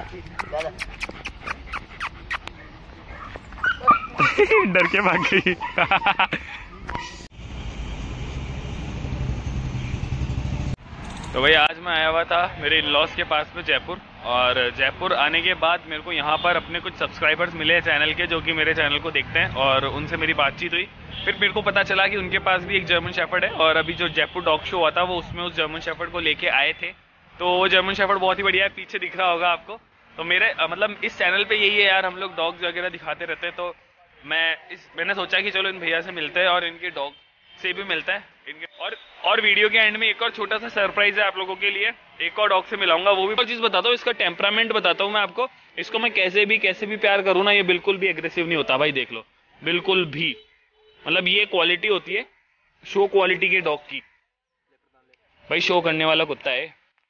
डर के भाग गई। तो भाई आज मैं आया हुआ था मेरे इन-लॉज के पास में जयपुर, और जयपुर आने के बाद मेरे को यहाँ पर अपने कुछ सब्सक्राइबर्स मिले चैनल के, जो कि मेरे चैनल को देखते हैं, और उनसे मेरी बातचीत हुई। फिर मेरे को पता चला कि उनके पास भी एक जर्मन शेफर्ड है, और अभी जो जयपुर डॉग शो हुआ था वो उसमें उस जर्मन शेफर्ड को लेके आए थे। तो वो जर्मन शेफर्ड बहुत ही बढ़िया है, पीछे दिख रहा होगा आपको। तो मेरे मतलब इस चैनल पे यही है यार, हम लोग डॉग्स वगैरह दिखाते रहते हैं। तो मैंने सोचा कि चलो इन भैया से मिलते हैं और इनके डॉग से भी मिलता है इनके। और वीडियो के एंड में एक और छोटा सा सरप्राइज है आप लोगों के लिए, एक और डॉग से मिलाऊंगा, वो भी चीज बताता हूँ। इसका टेम्परामेंट बताता हूँ मैं आपको। इसको मैं कैसे भी प्यार करूँ ना, ये बिल्कुल भी एग्रेसिव नहीं होता भाई, देख लो, बिल्कुल भी। मतलब ये क्वालिटी होती है शो क्वालिटी के डॉग की भाई, शो करने वाला कुत्ता है।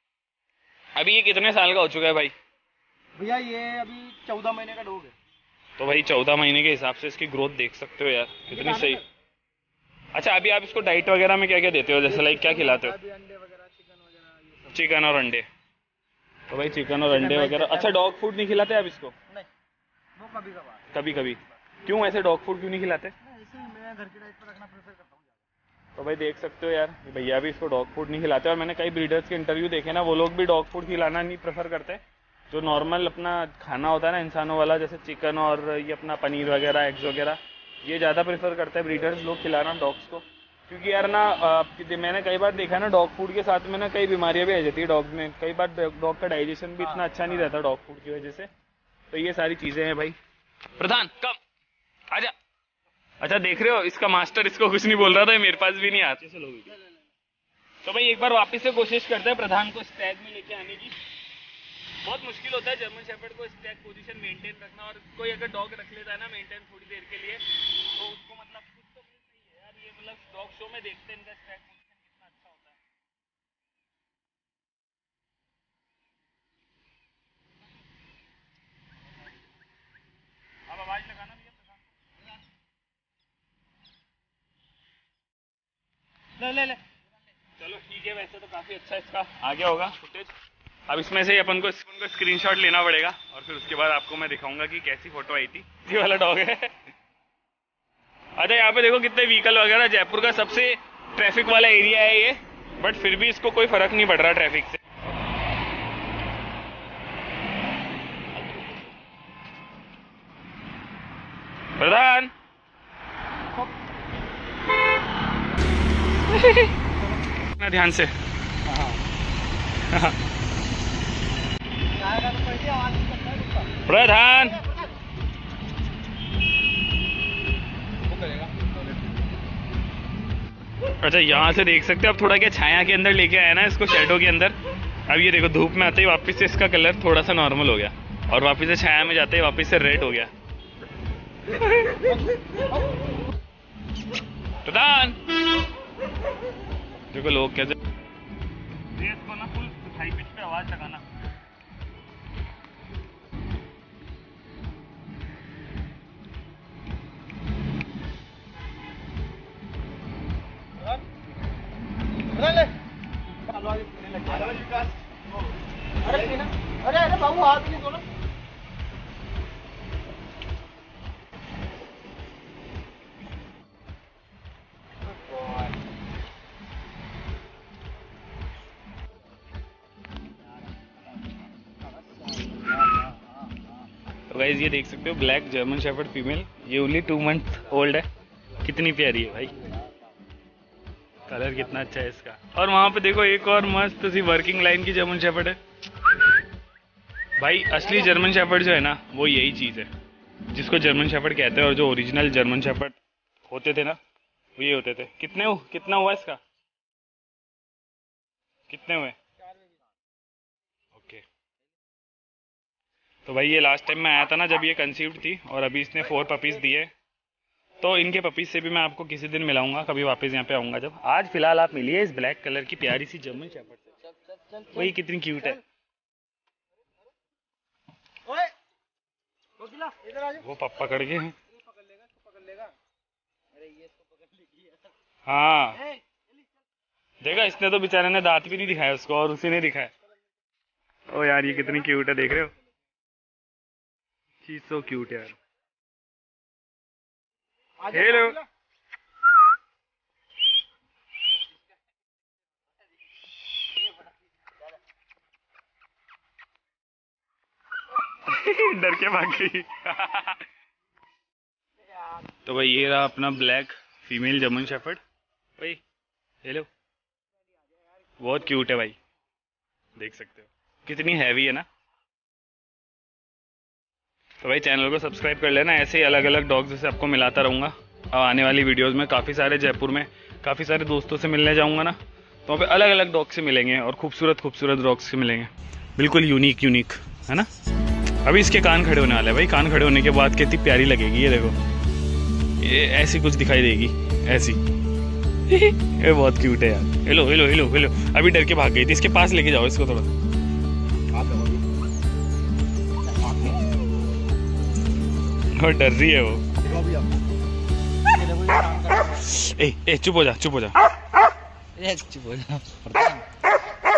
अभी ये कितने साल का हो चुका है भाई? भैया ये अभी 14 महीने का डॉग है। तो भाई 14 महीने के हिसाब से इसकी ग्रोथ देख सकते हो यार, कितनी सही। अच्छा, अभी आप इसको डाइट वगैरह में क्या क्या देते हो, जैसे लाइक क्या खिलाते हो? अंडे वगैरह, चिकन वगैरह। चिकन और अंडे। तो भाई चिकन और अंडे वगैरह। अच्छा, डॉग फूड नहीं खिलाते आप इसको? नहीं, वो कभी कभार। कभी कभी। क्यों ऐसे डॉग फूड क्यों नहीं खिलाते? ऐसे ही मैं घर की डाइट पर रखना प्रेफर करता हूँ। तो भाई देख सकते हो यार, भैया भी इसको डॉग फूड नहीं खिलाते, और मैंने कई ब्रीडर्स के इंटरव्यू देखे ना, वो लोग भी डॉग फूड खिलाना नहीं प्रेफर करते। जो नॉर्मल अपना खाना होता है ना इंसानों वाला, जैसे चिकन और ये अपना पनीर वगैरह, एग्स वगैरह, ये ज़्यादा प्रेफर करते हैं ब्रीडर्स लोग खिलाना डॉग्स को। क्योंकि यार ना मैंने कई बार देखा ना, डॉग फूड के साथ में ना कई बीमारियां भी आ जाती है डॉग में। कई बार डॉग का डाइजेशन भी इतना अच्छा नहीं रहता डॉग फूड की वजह से। तो ये सारी चीज़ें हैं भाई। प्रधान कम आजा। अच्छा देख रहे हो, इसका मास्टर इसको कुछ नहीं बोल रहा था, मेरे पास भी नहीं आते से लोग। तो भाई एक बार वापस से कोशिश करते हैं प्रधान को स्टैग में लेके आने की। बहुत मुश्किल होता है जर्मन शेफर्ड को स्टैग पोजीशन मेंटेन रखना, और कोई अगर डॉग रख लेता है ना मेंटेन थोड़ी देर के लिए, तो उसको मतलब कुछ तो नहीं है यार। ये मतलब डॉग शो में देखते हैं इनका स्टैग पोजीशन कितना अच्छा होता है। अब आवाज लगाना भैया प्रधान। ले ले। चलो ठीक है, वैसे तो काफी अच्छा इसका आ गया होगा फुटेज। अब इसमें से अपन को स्क्रीनशॉट लेना पड़ेगा, और फिर उसके बाद आपको मैं दिखाऊंगा कि कैसी फोटो आई थी। ये वाला डॉग है। अच्छा यहाँ पे देखो कितने व्हीकल वगैरह, जयपुर का सबसे ट्रैफिक वाला एरिया है ये, बट फिर भी इसको कोई फर्क नहीं पड़ रहा ट्रैफिक से। प्रधान ना ध्यान से। प्रधान अच्छा यहाँ से देख सकते हो, अब थोड़ा क्या छाया के अंदर लेके आया ना इसको, शैडो के अंदर। अब ये देखो धूप में आते ही वापस से इसका कलर थोड़ा सा नॉर्मल हो गया, और वापस से छाया में जाते ही वापस से रेड हो गया। प्रधान देखो लोग कैसे, इसको ना फुल हाई पिच पे आवाज लगाना। अरे बाबू हाथ नहीं धोना। तो गाइस ये देख सकते हो ब्लैक जर्मन शेफर्ड फीमेल, ये ओनली 2 मंथ ओल्ड है। कितनी प्यारी है भाई, कलर कितना अच्छा है इसका। और वहां पे देखो एक और मस्त सी वर्किंग लाइन की जर्मन शेफर्ड है भाई। असली जर्मन शेफर्ड जो है ना, वो यही चीज है जिसको जर्मन शेफर्ड कहते हैं, और जो ओरिजिनल जर्मन शेफर्ड होते थे ना, वो ये होते थे। कितना हुआ इसका, कितने हुए? ओके। तो भाई ये लास्ट टाइम मैं आया था ना जब ये कंसीव्ड थी, और अभी इसने 4 पपीज दिए। तो इनके पपीज से भी मैं आपको किसी दिन मिलाऊंगा, कभी वापस यहाँ पे आऊंगा जब। आज फिलहाल आप मिलिए इस ब्लैक कलर की प्यारी सी जर्मन शेफर्ड से। वही कितनी क्यूट है। वो पप्पा पकड़ गए हैं। हाँ देखा, इसने तो बेचारे ने दांत भी नहीं दिखाया उसको, और उसी ने दिखाया। ओ यार ये कितनी क्यूट है, देख रहे हो। शी इज सो क्यूट यार। आजा हेलो। बोला। डर के भाग गई। तो भाई ये रहा अपना ब्लैक फीमेल जर्मन शेफर्ड। भाई हेलो, बहुत क्यूट है भाई, देख सकते हो कितनी हैवी है ना। तो भाई चैनल को सब्सक्राइब कर लेना, ऐसे ही अलग अलग डॉग्स से आपको मिलाता रहूँगा। अब आने वाली वीडियोस में काफ़ी सारे जयपुर में काफ़ी सारे दोस्तों से मिलने जाऊँगा ना, तो वहाँ पे अलग अलग डॉग से मिलेंगे और खूबसूरत खूबसूरत डॉग्स से मिलेंगे, बिल्कुल यूनिक यूनिक, है ना। अभी इसके कान खड़े होने वाले हैं भाई, कान खड़े होने के बाद कितनी प्यारी लगेगी ये देखो, ये ऐसी कुछ दिखाई देगी ऐसी। ये बहुत क्यूट है यार। हेलो हेलो हेलो हेलो, अभी डर के भाग गई थी, इसके पास लेके जाओ इसको थोड़ा। और डर रही है वो। ए चुप हो जा, चुप हो जा। चुप हो जा।